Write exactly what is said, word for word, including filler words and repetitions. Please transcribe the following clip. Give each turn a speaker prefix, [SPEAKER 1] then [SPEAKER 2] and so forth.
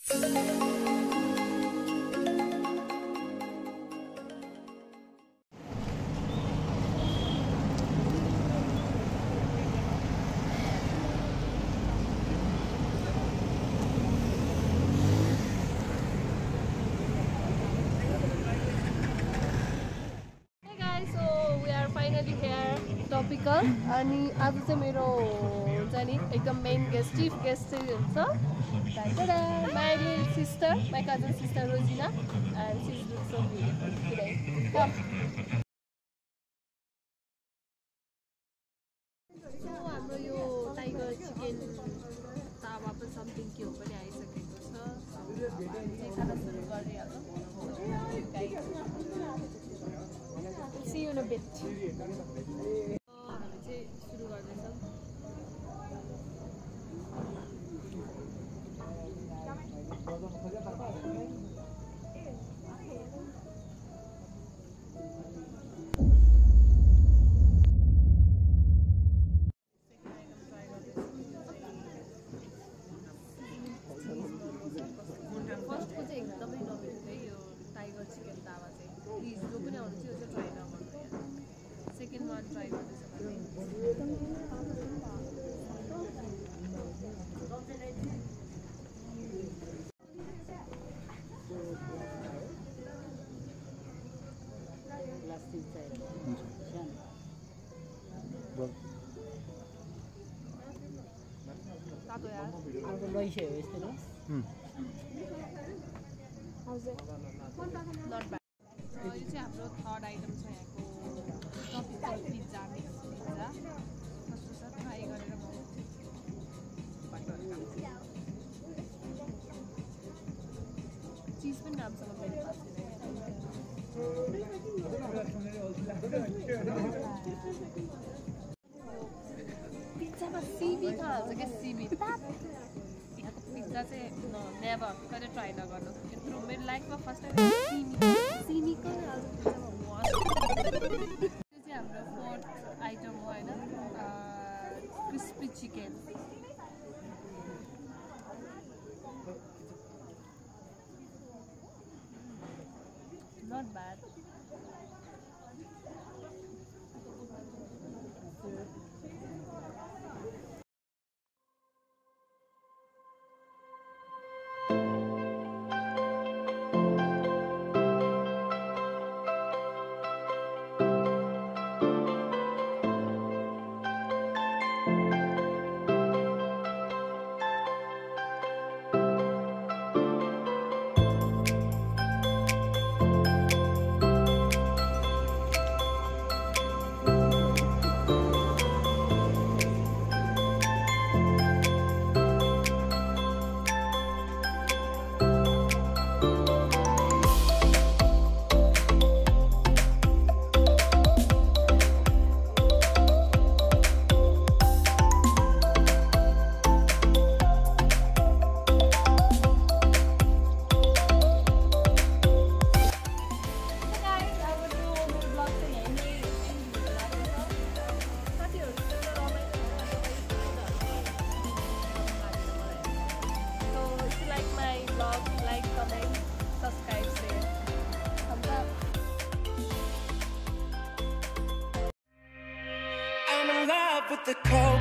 [SPEAKER 1] Topical अनि आज चाहिँ मेरो हुन्छ नि एकदम मेन गेस्ट चीफ गेस्ट चाहिँ हुन्छ my little sister, my cousin sister Rosina, and she's so beautiful today. Come. So हाम्रो यो टाइगर चिकन तावा पनि समथिङ के हो पनि आइसकेको छ. चाहिँ खाना सुरु गरिहालौँ. See you in a bit. सुरु गर्दैछौँ. फर्स्टको चाहिँ एकदमै नमिठो है यो टाइगर चिकन तावा चाहिँ. प्लिज जो पनि आउनु चाहिँ यो चाहिँ ट्राई नगर्नु यहाँ. सेकेन्ड वान ट्राई गर्दैछ भने तातो यार आगो गइसक्यो यस्तो ल. Not bad. यो चाहिँ हाम्रो थर्ड आइटम छ यहाँको टपिकल पिज्जा मिक्स पिज्जा. कस्तो छ ट्राई गरेर म चिज पनि राम्रोसँग मैले पाएको पिज्जामा सिबी कहाँ हाल्छ क्या सिबी. यहाँको पिज्जा चाहिँ नेभर कहिले ट्राई नगर्नु. यत्रो मेरो लाइफमा फर्स्ट टाइम सिमी सिमी कहाँ हाल्छ पिज्जामा. त्यो चाहिँ हाम्रो फोर्थ आइटम हो होइन. Crispy chicken. Not bad.
[SPEAKER 2] With the cold